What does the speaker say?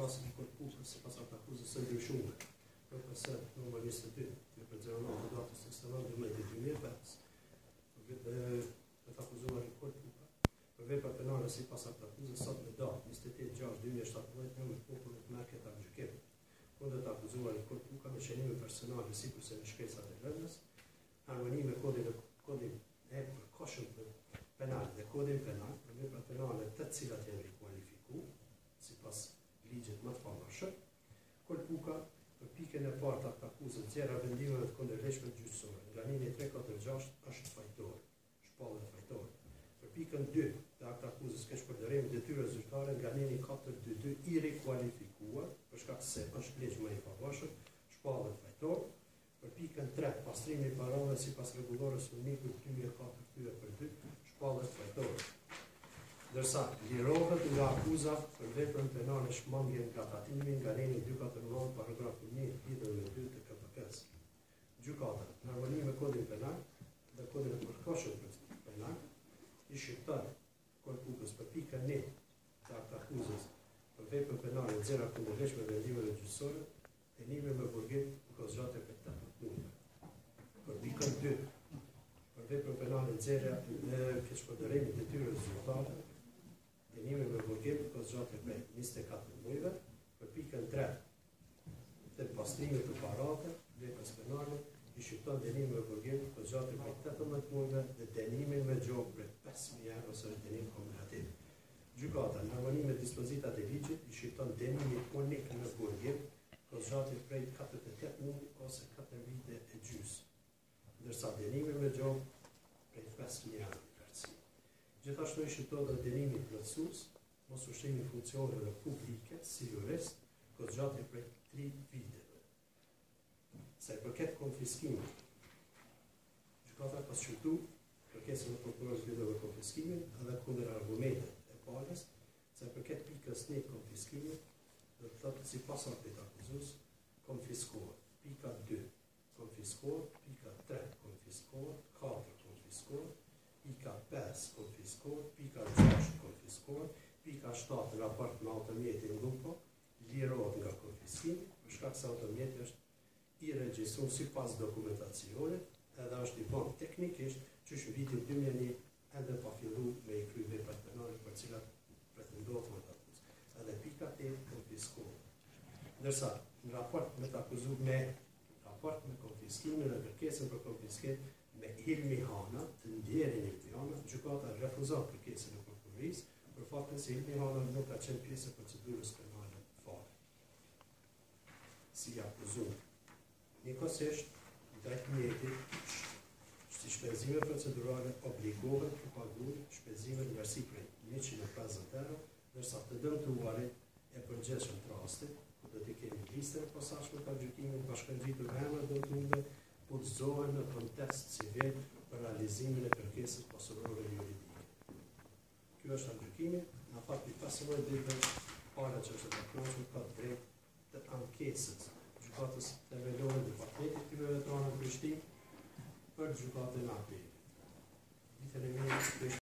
klasën e korpusës sipas akuzës së ndryshuar. PS numër 22, për 09 datës 29/12/2005, të akuzuar i korpuka, për vepra penale sipas akuzës sot me datë 28/6/2017 në popullit merket të gjykimit. Kundër të akuzuar i korpuka me qenime personale sikurse në shkresat e lëndës, harmoni me kodin e përkohshëm penal dhe kodin penal për vepra penale të cilat janë rikualifikuar sipas ligjit më të pavarshëm, korpuka për pikën e parë të akuzës nxjerrja vendimeve të kundërligjshme gjyqësore. Nganimi 346 është fajtor, shpallët fajtore. Për pikën 2 të akuzës keqpërdorim detyrë zyrtare, nganimi 422 i rikualifikuar për shkak se është ligj më i pavarshëm, shpallët fajtor. Për pikën 3 pastrimi i parave sipas rregullorës unikut 2004/2, shpallët fajtore. Ndërsa lirohet nga akuza për veprën penale shmangje nga tatimi, nganimi 249 paragrafu 1 lidhur me 2 të KPK-s. Gjykata, në harmoni me kodin penal dhe kodin e përkohshëm penal, i shqiptar korpukës për pikën 1 të akuzës për veprën penale nxjerrja kundërligjshme vendimeve gjyqësore, dënimi me burgim në kozgjatje për 18 muaj. Për pikën 2 për veprën penale nxjerrja keqpërdorim detyrës zyrtare, dënimi me burgim në kozgjatje për 24 muajve. Për pikën 3 të pastrimit të parave, veprës penale, i shqipton dënimi me burgim në kozgjatje për 18 muajve dhe dënimi me gjokë për 5.000 euro ose dënim kumulativ. Gjykata, në harmoni me dispozitat e ligjit, i shqipton dënimi unik në burgim kozgjatje prej 48 muaj ose 4 vite e gjys, ndërsa dënimi me gjokë prej 5.000 euro. Gjithashtu i shqipton dhe dënimi plotësues, mos ushtimi funksioneve publike si jurist, kozgjatje prej 3 viteve. Sa i përket konfiskimit, gjykata ka shqyrtu kërkesën e prokurorës lidhur me konfiskimin edhe kundër argumentet e palës, sa i përket pikës 1 konfiskimit, do të thotë sipas aktit akuzues konfiskohet. Pika 2 konfiskohet, pika 3 konfiskohet, 4 konfiskohet, pika 5 konfiskohet, pika 6 konfiskohet, pika 7 raport me automjetin lupo, lirohet nga konfiskimi, për shkak se automjeti është i regjistruar sipas dokumentacionit, edhe është i bën teknikisht që në vitin 2001 ende pa fillu me i kry veprat penale për cilat pretendohet me të akuzë. Edhe pika 8 konfiskohet. Ndërsa në raport me konfiskimin dhe kërkesën për konfiskim me Hilmi Hana, të ndjerin Hilmi Hana, gjykata refuzon kërkesën e prokurorisë për faktin se Hilmi Hana nuk ka qenë pjesë e procedurës penale fare. Si akuzuar. Njëkohësisht, drejt mjetit, si shpenzime procedurale obligohet të paguajë shpenzimet nga si prej 150 euro, ndërsa të dëmtuarit e përgjithshëm të rastit, ku do të kemi listën e posaçme të gjykimit bashkangjitur emra dëmtuesve, udhëzohen në kontest civil për realizimin e kërkesës pasurore juridike. Ky është gjykimi, në fakt i pasurore dhe para që është takojshëm ka drejt të ankesës gjykatës themelore departamentit krye veteranëve të Prishtinë për gjykatën e apelit. Vitën e mirë